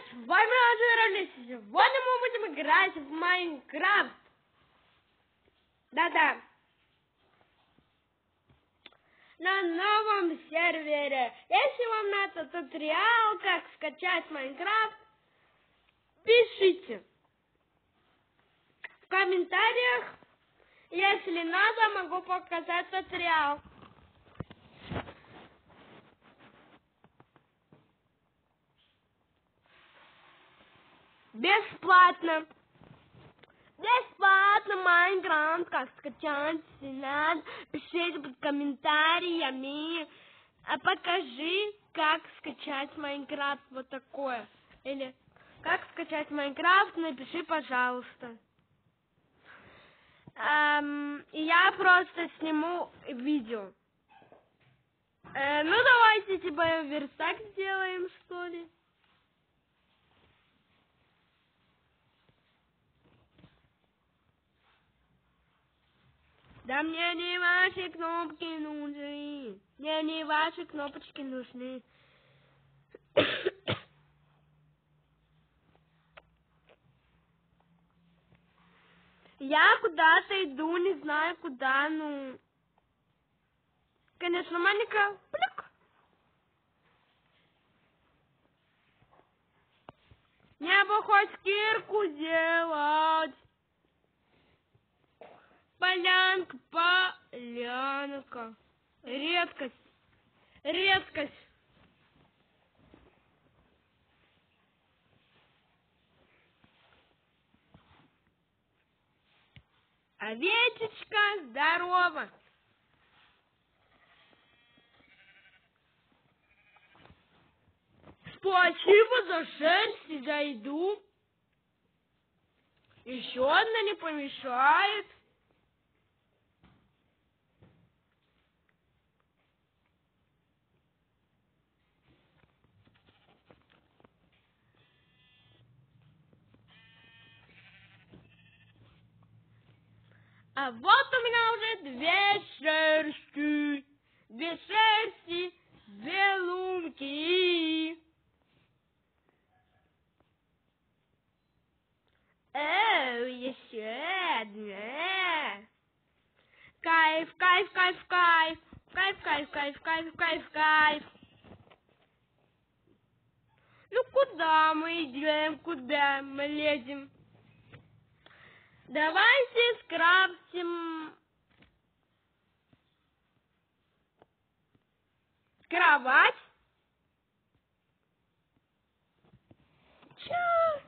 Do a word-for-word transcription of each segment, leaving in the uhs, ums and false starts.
с вами Анжела. Сегодня мы будем играть в Майнкрафт. Да-да. На новом сервере. Если вам надо туториал, как скачать Майнкрафт, пишите в комментариях. Если надо, могу показать туториал. Бесплатно. Бесплатно Майнкрафт, как скачать, надо, пишите под комментариями, а покажи, как скачать Майнкрафт, вот такое. Или как скачать Майнкрафт, напиши, пожалуйста. Эм, я просто сниму видео. Э, ну давайте типа верстак сделаем, что ли. Да мне не ваши кнопки нужны. Мне не ваши кнопочки нужны. Я куда-то иду, не знаю куда, ну... Конечно, маленькая... Плюк. Мне бы хоть кирку сделать. Полянка, полянка. Редкость. Редкость. Овечечка, здорово. Спасибо за шерсть и за еду. Еще одна не помешает. А вот у меня уже две шерсти. Две шерсти, две лунки. Оу, еще одна. Кайф, кайф, кайф, кайф. Кайф, кайф, кайф, кайф, кайф, кайф. Ну куда мы идем, куда мы лезем? Давайте скрафтим кровать. Чё?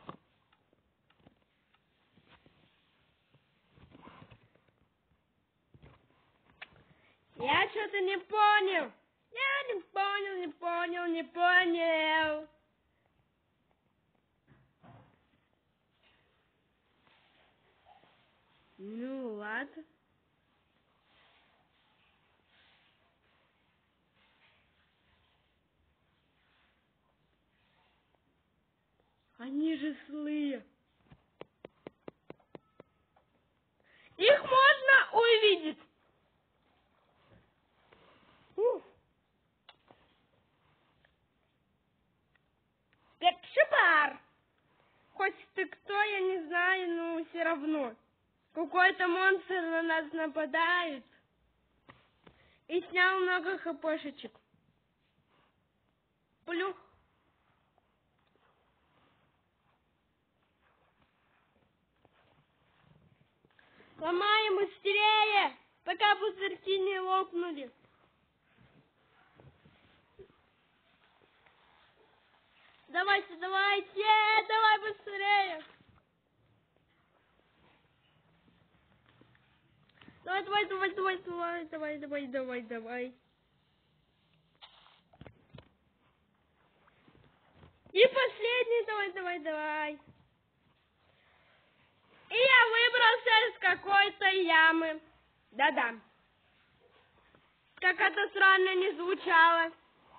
Я что-то не понял. Я не понял, не понял, не понял. Ну ладно. Они же злые. Их можно увидеть. Ух. Пепшибар. Хоть ты кто, я не знаю, но все равно. Какой-то монстр на нас нападает. И снял много хпшечек. Плюх. Ломаем быстрее, пока пузырьки не лопнули. Давайте, давайте, давай быстрее. Давай, давай, давай, давай, давай, давай, давай, давай, давай. И последний, давай, давай, давай. И я выбрался из какой-то ямы. Да-да. Как это странно не звучало.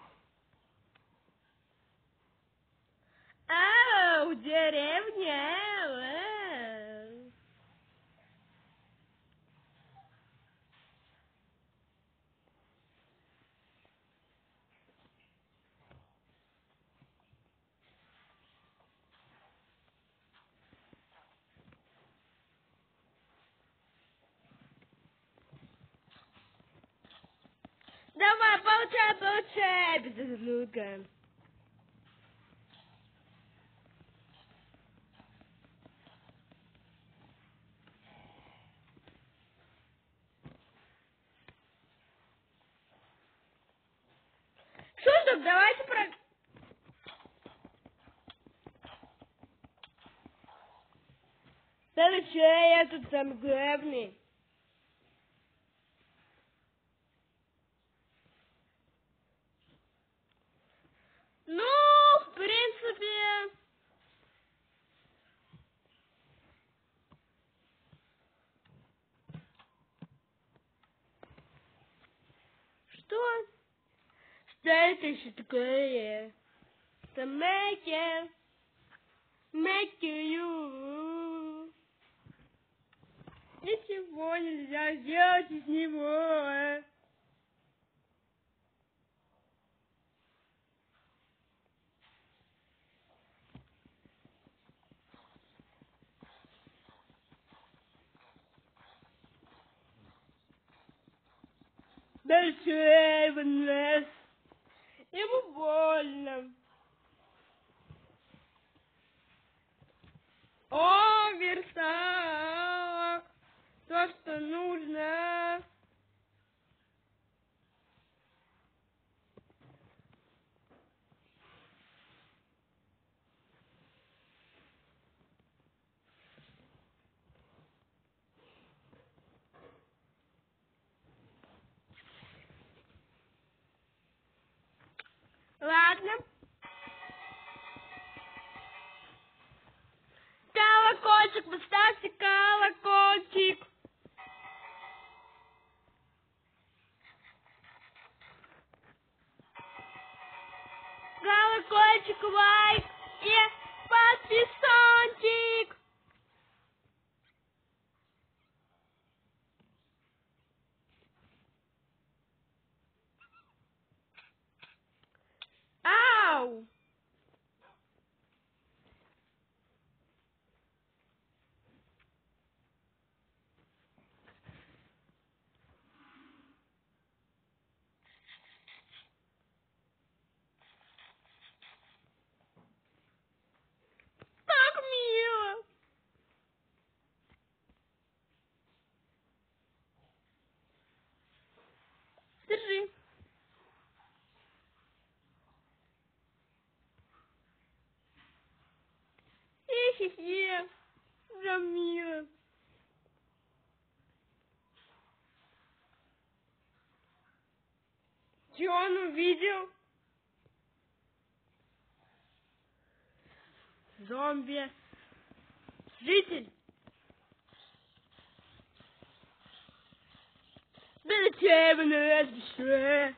Ау, деревня. Ау. получай, получай, получай, беззаглюка. Что ж, давайте про... Да ну че, я тут сам главный. Ну, в принципе... Что? Что это еще такое? Это make make you. Ничего нельзя сделать из него. Большой вынос. Ему больно. О, верстак. То, что нужно. Ладно. Колокольчик, поставьте колокольчик. Колокольчик, лайк и подписончик. Ау! Так мило. Держи. Хе-хе-хе. Замила. Че он увидел? Зомби. Житель. Да зачем вы нас еще?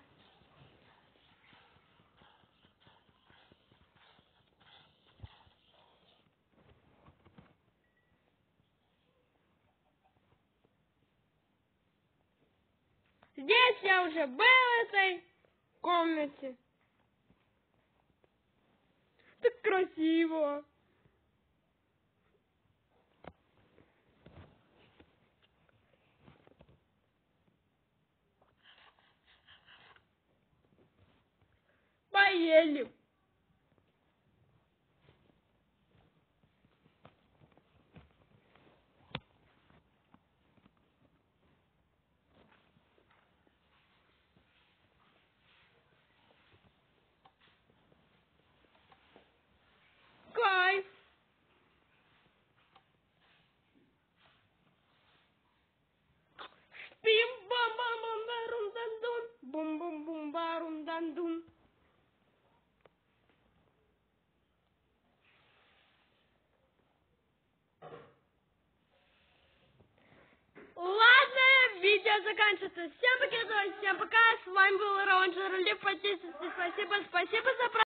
Здесь я уже был в этой комнате. Так красиво. Поели. Кайф. Спим бам бам бам барум дан дун. Бум бум бум барум дан дун. Ладно, видео заканчивается. Всем пока, всем пока. С вами был Раунжер Лев. Подписывайтесь. Спасибо, спасибо за просмотр.